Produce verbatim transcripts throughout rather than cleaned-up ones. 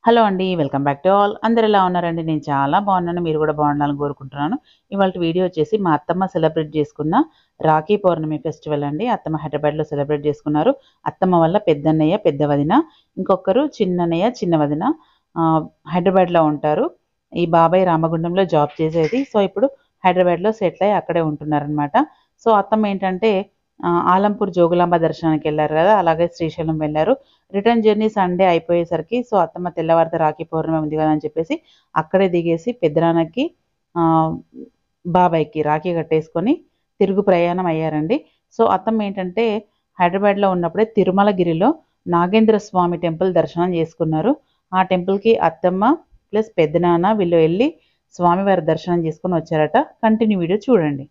Hello అండి, welcome back to all. అందరు ఎలా ఉన్నారండి? నేను చాలా బాగున్నాను, మీరు కూడా బాగుండాలని కోరుకుంటున్నాను. ఇవాళ వీడియో వచ్చేసి మా అత్తమ్మ సెలబ్రేట్ చేసుకున్న రాఖీ పౌర్ణమి ఫెస్టివల్ అండి. అత్తమ్మ హైదరాబాద్లో సెలబ్రేట్ చేసుకున్నారు. అత్తమ్మ వల్ల పెద్దన్నయ్య పెద్ద వదిన, ఇంకొకరు చిన్నన్నయ్య చిన్న వదిన హైదరాబాద్లో ఉంటారు. ఈ బాబాయ్ రామగుండంలో జాబ్ చేసేది. సో ఇప్పుడు హైదరాబాద్లో సెటిల్ అయ్యి అక్కడే ఉంటున్నారనమాట. సో అత్తమ్మ ఏంటంటే ఆలంపూర్ జోగులాంబ దర్శనానికి వెళ్ళారు కదా, అలాగే శ్రీశైలం వెళ్ళారు. రిటర్న్ జర్నీ సండే అయిపోయేసరికి సో అత్తమ్మ తెల్లవారితే రాఖీ పౌర్ణమి ఉంది కదా అని చెప్పేసి అక్కడే దిగేసి పెద్దనాన్నకి బాబాయ్కి రాఖీ కట్టేసుకొని తిరుగు ప్రయాణం అయ్యారండి. సో అత్తమ్మ ఏంటంటే హైదరాబాద్లో ఉన్నప్పుడే తిరుమలగిరిలో నాగేంద్ర స్వామి టెంపుల్ దర్శనం చేసుకున్నారు. ఆ టెంపుల్కి అత్తమ్మ ప్లస్ పెద్దనాన్న వీళ్ళు వెళ్ళి స్వామివారి దర్శనం చేసుకొని వచ్చారట. కంటిన్యూ వీడియో చూడండి.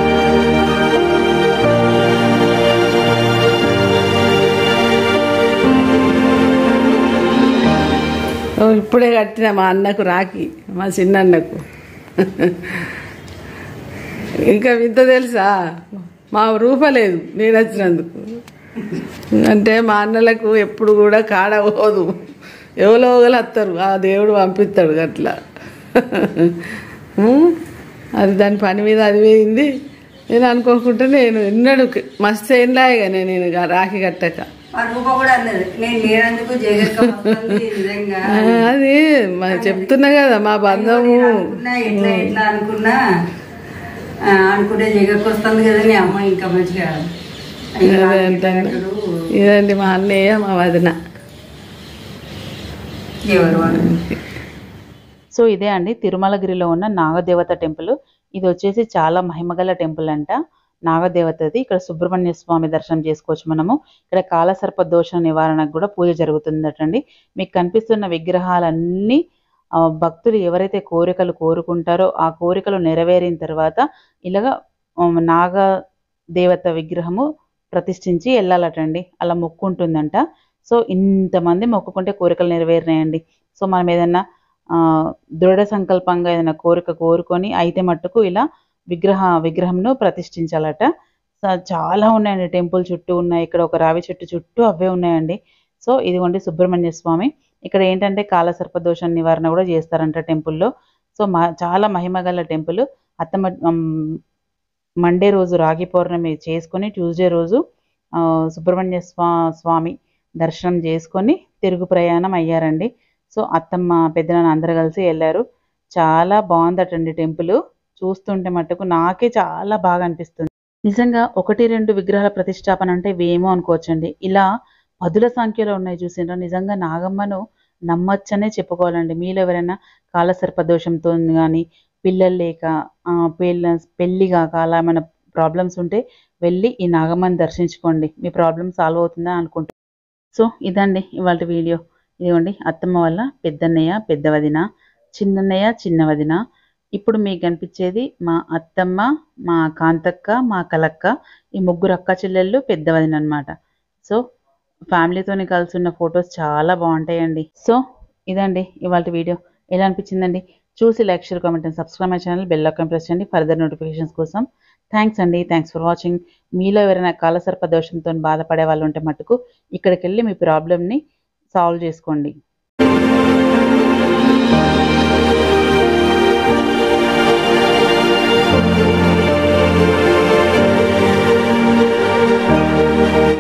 ఇప్పుడే కట్టిన మా అన్నకు రాఖీ, మా చిన్నన్నకు. ఇంకా వింత తెలుసా, మా రూపలేదు నేను వచ్చినందుకు. అంటే మా అన్నలకు ఎప్పుడు కూడా కాడ పోదు, ఎవరో ఒకరు వస్తారు, ఆ దేవుడు పంపిస్తాడు అట్లా. అది దాని పని మీద అది పోయింది. నేను అనుకోకుంటే నేను ఎన్నడు మస్తు ఏంలాగా నేను రాఖీ కట్టక అది చెప్తున్నా కదా మా బంధము అనుకున్నా అనుకుంటే జగకు వస్తుంది కదా నీ అమ్మ ఇంకా మంచిగా. ఇదండి మా అన్నయ్య మా వదిన. సో ఇదే అండి తిరుమలగిరిలో ఉన్న నాగదేవత టెంపుల్. ఇది వచ్చేసి చాలా మహిమగల టెంపుల్ అంట నాగదేవతది. ఇక్కడ సుబ్రహ్మణ్య స్వామి దర్శనం చేసుకోవచ్చు మనము. ఇక్కడ కాలసర్ప దోష నివారణకు కూడా పూజ జరుగుతుందటండి. మీకు కనిపిస్తున్న విగ్రహాలన్నీ భక్తులు ఎవరైతే కోరికలు కోరుకుంటారో ఆ కోరికలు నెరవేరిన తర్వాత ఇలాగ నాగదేవత విగ్రహము ప్రతిష్ఠించి వెళ్ళాలటండి. అలా మొక్కు ఉంటుందంట. సో ఇంతమంది మొక్కుకుంటే కోరికలు నెరవేరినాయండి. సో మనం ఏదన్నా దృఢ సంకల్పంగా ఏదైనా కోరిక కోరుకొని అయితే మట్టుకు ఇలా విగ్రహ విగ్రహంను ప్రతిష్ఠించాలట. చాలా ఉన్నాయండి, టెంపుల్ చుట్టూ ఉన్నాయి. ఇక్కడ ఒక రావి చెట్టు చుట్టూ అవే ఉన్నాయండి. సో ఇదిగోండి సుబ్రహ్మణ్య స్వామి. ఇక్కడ ఏంటంటే కాలసర్ప దోష నివారణ కూడా చేస్తారంట టెంపుల్లో. సో మా చాలా మహిమగల టెంపుల్. అత్తమ్మ మండే రోజు రాఖీ పౌర్ణమి చేసుకొని ట్యూస్డే రోజు సుబ్రహ్మణ్య స్వా స్వామి దర్శనం చేసుకొని తిరుగు ప్రయాణం అయ్యారండి. సో అత్తమ్మ పెద్దనాన్న అందరు కలిసి వెళ్ళారు. చాలా బాగుందటండి టెంపుల్. చూస్తుంటే మట్టుకు నాకే చాలా బాగా అనిపిస్తుంది. నిజంగా ఒకటి రెండు విగ్రహాల ప్రతిష్టాపన అంటే ఇవేమో అనుకోవచ్చండి. ఇలా పదుల సంఖ్యలో ఉన్నాయి చూసిండ్రా. నిజంగా నాగమ్మను నమ్మచ్చనే చెప్పుకోవాలండి. మీలో ఎవరైనా కాలసర్ప దోషంతో కానీ పిల్లలు లేక పెళ్ళ పెళ్ళి కాక అలా ఏమైనా ప్రాబ్లమ్స్ ఉంటే వెళ్ళి ఈ నాగమ్మని దర్శించుకోండి, మీ ప్రాబ్లమ్ సాల్వ్ అవుతుందని అనుకుంటున్నాను. సో ఇదండి ఇవాళ వీడియో. ఇదిగోండి అత్తమ్మ వల్ల పెద్దన్నయ్య పెద్ద వదిన, చిన్నన్నయ్య చిన్న వదిన. ఇప్పుడు మీకు కనిపించేది మా అత్తమ్మ, మా కాంతక్క, మా కలక్క, ఈ ముగ్గురు అక్క చెల్లెళ్ళు పెద్ద వదిన అనమాట. సో ఫ్యామిలీతోని కలిసి ఉన్న ఫొటోస్ చాలా బాగుంటాయండి. సో ఇదండి ఇవాళ వీడియో. ఎలా అనిపించిందండి? చూసి like share comment and subscribe my channel, bell icon press చేయండి ఫర్దర్ నోటిఫికేషన్స్ కోసం. థ్యాంక్స్ అండి, థ్యాంక్స్ ఫర్ వాచింగ్. మీలో ఎవరైనా కాలసర్ప దోషంతో బాధపడే వాళ్ళు ఉంటే మట్టుకు ఇక్కడికి వెళ్ళి మీ ప్రాబ్లమ్ని సాల్వ్ చేసుకోండి.